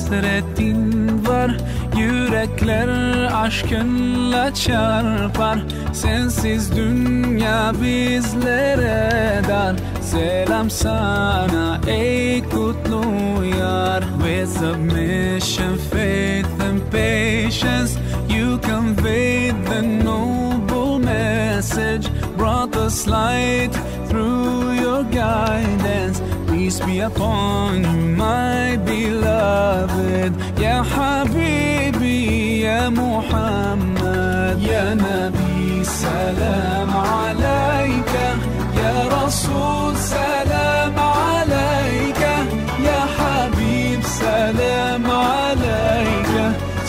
hasretin var. Yürekler aşkınla çarpar. Sensiz dünya bizlere dar. Selam sana ey kutlu yar. With submission, faith and patience, you conveyed the noble message, brought us light through your guidance. Peace be upon you, my beloved. Ya Habibi, Ya Muhammad, Ya Nabi, salam alayka. Ya Rasul, salam alayka. Ya Habib, salam alayka.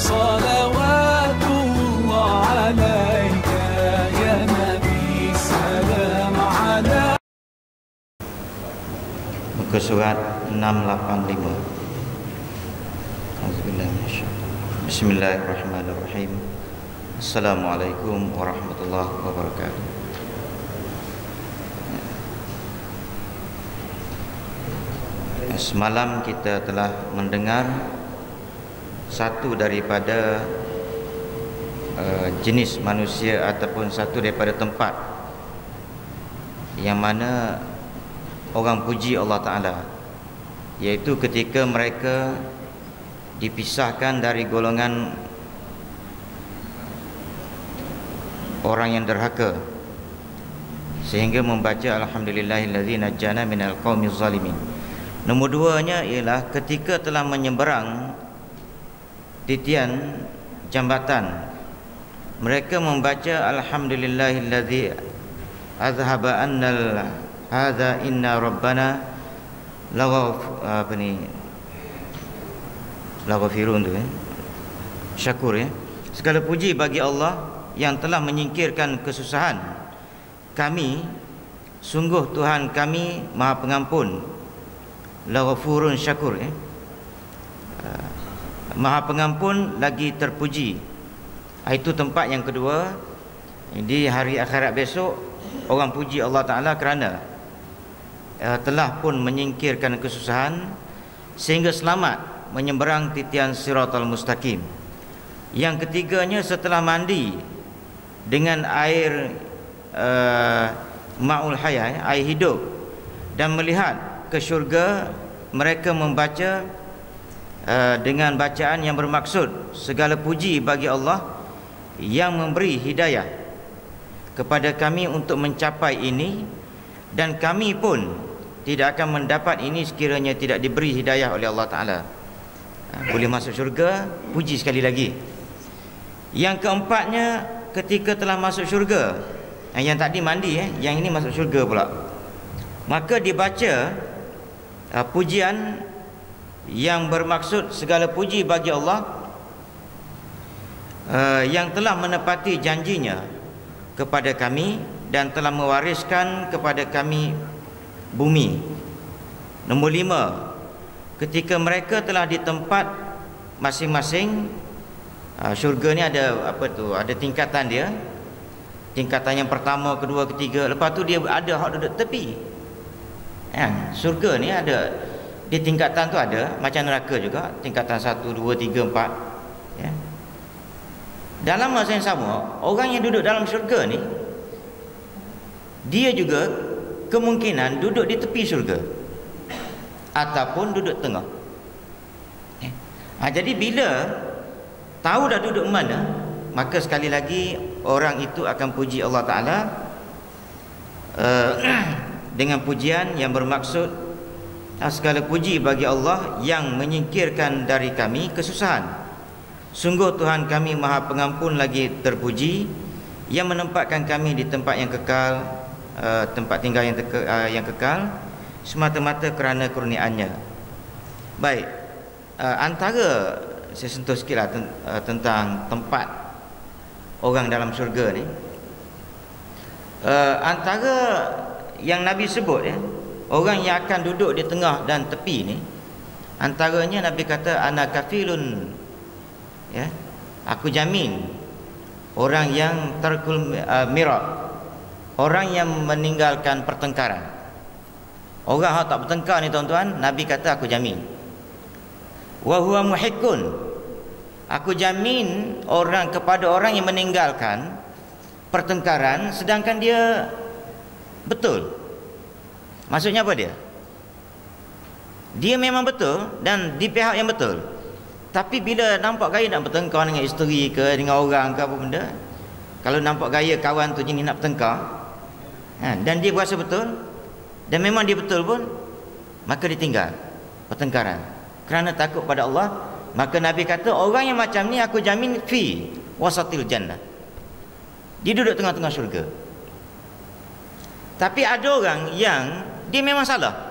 Salawatullah alayka. Ya Nabi, salam alayka. Muka surat 685. Bismillahirrahmanirrahim. Assalamualaikum warahmatullahi wabarakatuh. Semalam kita telah mendengar satu daripada jenis manusia ataupun satu daripada tempat yang mana orang puji Allah Ta'ala, iaitu ketika mereka dipisahkan dari golongan orang yang derhaka, sehingga membaca Alhamdulillahillazi najjana minal qaumiz zalimin. Nombor duanya ialah ketika telah menyeberang titian jambatan, mereka membaca Alhamdulillahillazi azhaba annal hadza inna rabbana laghafirun tu syakur ya. Segala puji bagi Allah yang telah menyingkirkan kesusahan kami, sungguh Tuhan kami Maha Pengampun, laghafurun syakur ya. Maha Pengampun lagi terpuji. Itu tempat yang kedua. Di hari akhirat besok orang puji Allah Ta'ala kerana telah pun menyingkirkan kesusahan sehingga selamat menyeberang titian siratal mustaqim. Yang ketiganya, setelah mandi dengan air ma'ul hayah, air hidup, dan melihat ke syurga, mereka membaca dengan bacaan yang bermaksud segala puji bagi Allah yang memberi hidayah kepada kami untuk mencapai ini, dan kami pun tidak akan mendapat ini sekiranya tidak diberi hidayah oleh Allah Ta'ala. Boleh masuk syurga, puji sekali lagi. Yang keempatnya, ketika telah masuk syurga, yang tadi mandi yang ini masuk syurga pula, maka dibaca pujian yang bermaksud segala puji bagi Allah yang telah menepati janjinya kepada kami dan telah mewariskan kepada kami bumi. Nombor 5, ketika mereka telah di tempat masing-masing. Syurga ni ada apa tu? Ada tingkatan dia. Tingkatan yang pertama, kedua, ketiga. Lepas tu dia ada hak duduk tepi. Syurga ni ada di tingkatan tu, ada macam neraka juga, tingkatan 1, 2, 3, 4 ya. Dalam masa yang sama, orang yang duduk dalam syurga ni, dia juga kemungkinan duduk di tepi syurga ataupun duduk tengah. Jadi bila tahu dah duduk mana, maka sekali lagi orang itu akan puji Allah Ta'ala dengan pujian yang bermaksud segala puji bagi Allah yang menyingkirkan dari kami kesusahan. Sungguh Tuhan kami Maha Pengampun lagi terpuji, yang menempatkan kami di tempat yang kekal, tempat tinggal yang kekal, semata-mata kerana kurniaannya. Baik, antara saya sentuh sikitlah tentang tempat orang dalam syurga ni. Antara yang Nabi sebut orang yang akan duduk di tengah dan tepi ni, antaranya Nabi kata ana kafilun, aku jamin orang yang tarkul mirab, orang yang meninggalkan pertengkaran. Orang yang tak bertengkar ni tuan-tuan, Nabi kata aku jamin. wa huwa muhiqqun, aku jamin orang kepada orang yang meninggalkan pertengkaran sedangkan dia betul. Maksudnya apa dia? Dia memang betul dan di pihak yang betul, tapi bila nampak gaya nak bertengkar dengan isteri ke, dengan orang ke apa benda, kalau nampak gaya kawan tu jenis nak bertengkar, dan dia berasa betul dan memang dia betul pun, maka dia tinggal pertengkaran kerana takut pada Allah. Maka Nabi kata orang yang macam ni aku jamin fi wasatil jannah, dia duduk tengah-tengah syurga. Tapi ada orang yang dia memang salah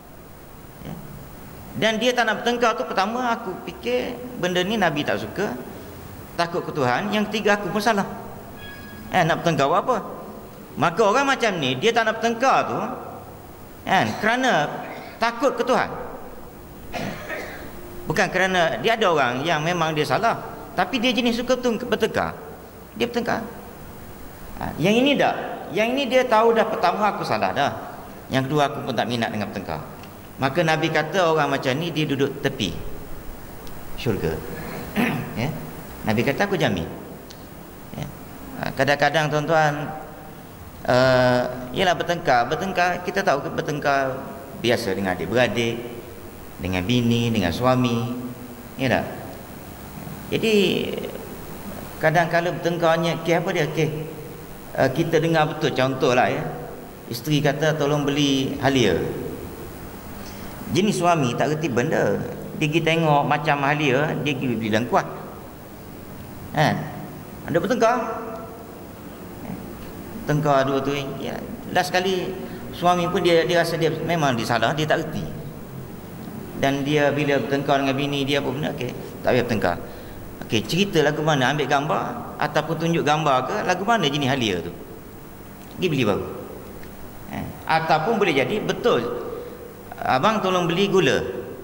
dan dia tak nak bertengkar tu. Pertama aku fikir benda ni Nabi tak suka, takut ke Tuhan. Yang ketiga aku pun salah, nak bertengkar buat apa? Maka orang macam ni dia tak nak bertengkar tu kerana takut ke Tuhan, bukan kerana dia. Ada orang yang memang dia salah tapi dia jenis suka bertengkar, dia bertengkar. Yang ini tak, yang ini dia tahu dah pertama aku salah dah, yang kedua aku pun tak minat dengan bertengkar. Maka Nabi kata orang macam ni dia duduk tepi syurga. Nabi kata aku jamin. Kadang-kadang tuan-tuan ialah bertengkar kita tahu bertengkar biasa dengan adik-beradik, dengan bini, dengan suami, ya tak? Jadi kadang-kadang bertengkarnya apa dia kita dengar betul. Contohlah isteri kata tolong beli halia. Jenis suami tak reti benda, dia pergi tengok macam halia, dia pergi beli dalam kuat. Ada bertengkar, tengkar dua tu. Last kali suami pun dia rasa dia memang dia salah, dia tak reti. Dan dia bila bertengkar dengan bini dia apa benda, tak payah bertengkar. Cerita lagu mana, ambil gambar ataupun tunjuk gambar ke lagu mana jenis halia tu, pergi beli baru. Ataupun boleh jadi betul, abang tolong beli gula,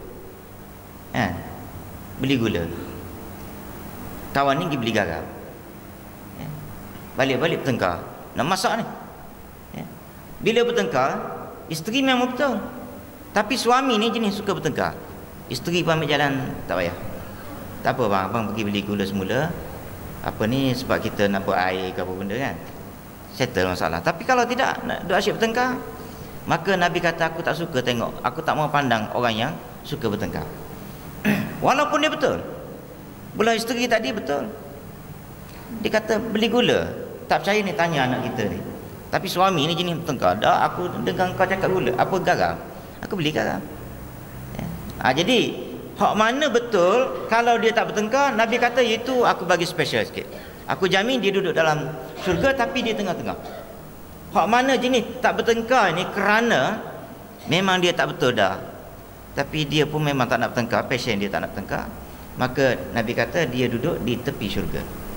beli gula. Kawan ni pergi beli garam, balik-balik bertengkar nak masak ni. Bila bertengkar, isteri memang betul, tapi suami ni jenis suka bertengkar. Isteri pun ambil jalan, tak payah, tak apa bang, abang pergi beli gula semula. Apa ni sebab kita nak buat air ke apa benda kan, settle masalah. Tapi kalau tidak, nak duk asyik bertengkar, maka Nabi kata aku tak suka tengok, aku tak mau pandang orang yang suka bertengkar. Walaupun dia betul, belah isteri tadi betul, dia kata beli gula, tak percaya ni tanya anak kita ni. Tapi suami ni jenis bertengkar, dah aku dengar kau cakap gula, apa garam, aku beli garam. Jadi hak mana betul, kalau dia tak bertengkar, Nabi kata itu aku bagi special sikit, aku jamin dia duduk dalam syurga tapi dia tengah-tengah. Hak mana jenis tak bertengkar ni kerana memang dia tak betul dah, tapi dia pun memang tak nak bertengkar, passion dia tak nak bertengkar, maka Nabi kata dia duduk di tepi syurga.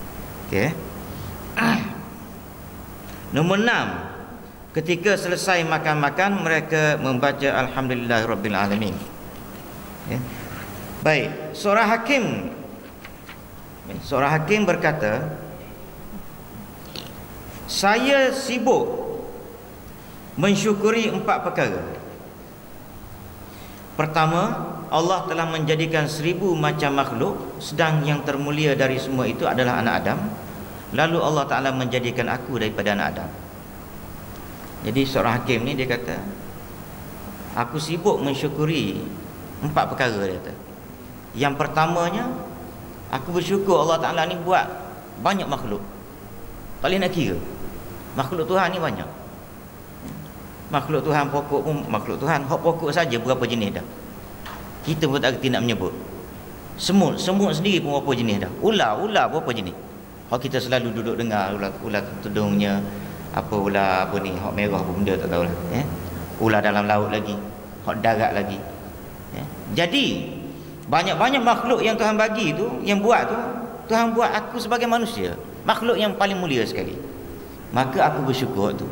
Nombor 6, ketika selesai makan-makan mereka membaca Alhamdulillahirabbil alamin. Baik, seorang hakim berkata, saya sibuk mensyukuri 4 perkara. Pertama, Allah telah menjadikan 1000 macam makhluk, sedang yang termulia dari semua itu adalah anak Adam. Lalu Allah Ta'ala menjadikan aku daripada anak Adam. Jadi seorang hakim ni dia kata, aku sibuk mensyukuri 4 perkara, dia kata. Yang pertamanya, aku bersyukur Allah Ta'ala ni buat banyak makhluk, tak boleh nak kira. Makhluk Tuhan ni banyak. Makhluk Tuhan pokok pun makhluk Tuhan. Hak pokok saja berapa jenis dah, kita pun tak kerti nak menyebut. Semut sendiri pun berapa jenis dah. Ular berapa jenis. Hak kita selalu duduk dengar ular tudungnya apa, ular apa ni, hak merah apa benda tak tahulah. Ular dalam laut lagi, hak darat lagi. Jadi banyak-banyak makhluk yang Tuhan bagi tu, yang buat tu, Tuhan buat aku sebagai manusia, makhluk yang paling mulia sekali. Maka aku bersyukur tu.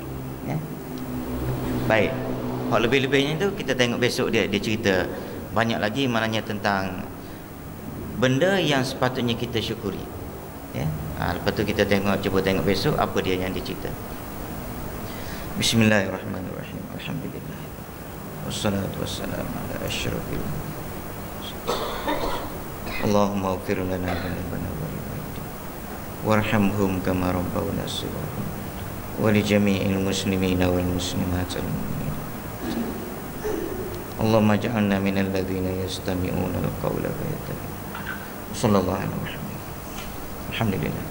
Baik, hak lebih-lebihnya tu kita tengok besok dia cerita banyak lagi maknanya tentang benda yang sepatutnya kita syukuri. Lepas tu kita cuba tengok besok apa dia yang dicerita. Bismillahirrahmanirrahim. Alhamdulillah. Wassalatu wassalamu ala asyrafil Allahumma ighfir lana dzunubana warhamhum kama rabbawna shighara wa li jami'il muslimina wal muslimat al mu'minin. Allahumma ij'alna minal ladzina yastami'una al-qawla fayattabi'una. Sallallahu alaihi wasallam. Alhamdulillah.